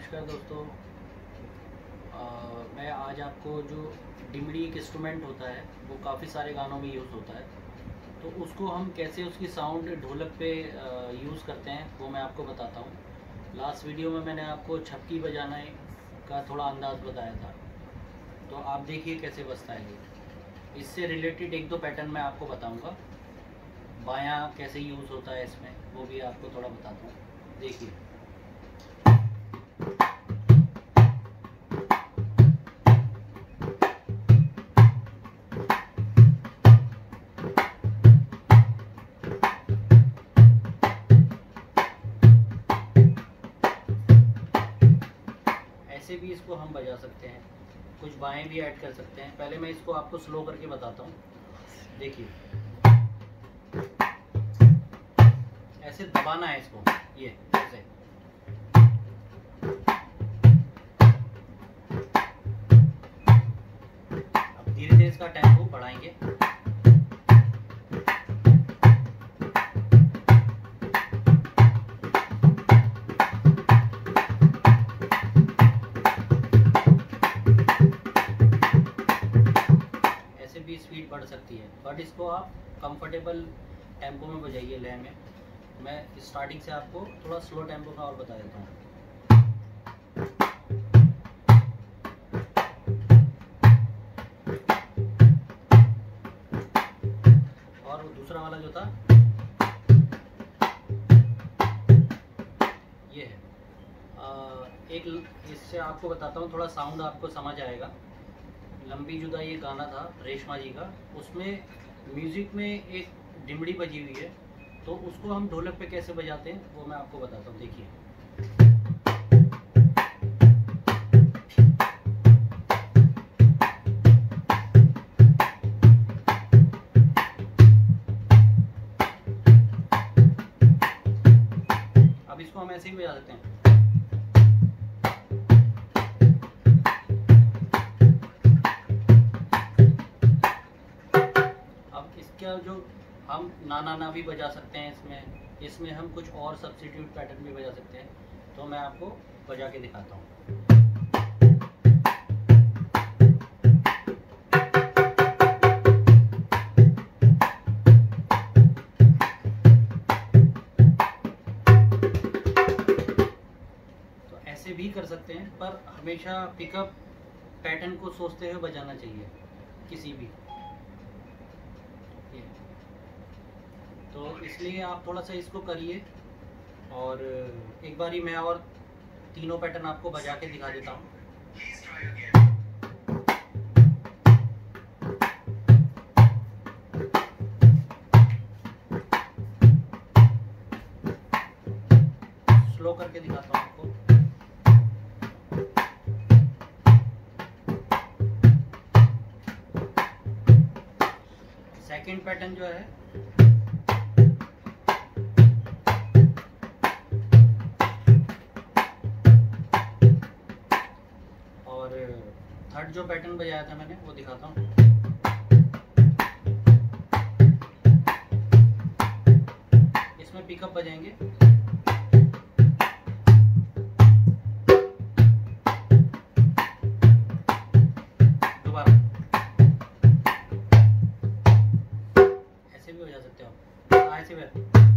नमस्कार दोस्तों। मैं आज आपको जो डिमड़ी एक इंस्ट्रूमेंट होता है वो काफ़ी सारे गानों में यूज़ होता है, तो उसको हम कैसे उसकी साउंड ढोलक पे यूज़ करते हैं वो मैं आपको बताता हूँ। लास्ट वीडियो में मैंने आपको छपकी बजाने का थोड़ा अंदाज़ बताया था, तो आप देखिए कैसे बजता है ये। इससे रिलेटेड एक दो पैटर्न मैं आपको बताऊँगा। बायां कैसे यूज़ होता है इसमें वो भी आपको थोड़ा बताता हूँ, देखिए। ऐसे भी इसको हम बजा सकते हैं, कुछ बाएं भी ऐड कर सकते हैं। पहले मैं इसको आपको स्लो करके बताता हूँ, देखिए। ऐसे दबाना है इसको, ये ऐसे। अब धीरे धीरे इसका टेम्पो बढ़ाएंगे। ऐसे भी स्पीड बढ़ सकती है, बट इसको आप कंफर्टेबल टेम्पो में बजाइए, लय में। मैं स्टार्टिंग से आपको थोड़ा स्लो टेम्पो में और बता देता हूँ। और वो दूसरा वाला जो था ये है। एक इससे आपको बताता हूँ, थोड़ा साउंड आपको समझ आएगा। लंबी जुदा ये गाना था रेशमा जी का, उसमें म्यूज़िक में एक डिमड़ी बजी हुई है, तो उसको हम ढोलक पे कैसे बजाते हैं वो मैं आपको बताता हूँ, देखिए। अब इसको हम ऐसे ही बजा सकते हैं। अब इसका जो हम ना भी बजा सकते हैं, इसमें हम कुछ और सब्स्टिट्यूट पैटर्न भी बजा सकते हैं, तो मैं आपको बजा के दिखाता हूँ। तो ऐसे भी कर सकते हैं, पर हमेशा पिकअप पैटर्न को सोचते हुए बजाना चाहिए किसी भी। तो इसलिए आप थोड़ा सा इसको करिए, और एक बारी मैं और तीनों पैटर्न आपको बजा के दिखा देता हूँ। स्लो करके दिखाता हूँ आपको। सेकंड पैटर्न जो है, और थर्ड जो पैटर्न बजाया था मैंने वो दिखाता हूँ। इसमें पिकअप बजाएंगे, दोबारा ऐसे भी बजा सकते हो आप, ऐसे भी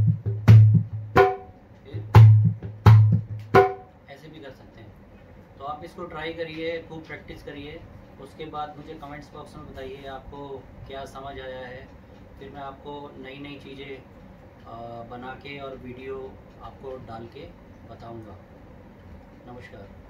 कर सकते हैं। तो आप इसको ट्राई करिए, खूब प्रैक्टिस करिए। उसके बाद मुझे कमेंट्स बॉक्स में बताइए आपको क्या समझ आया है। फिर मैं आपको नई नई चीज़ें बना के और वीडियो आपको डाल के बताऊंगा। नमस्कार।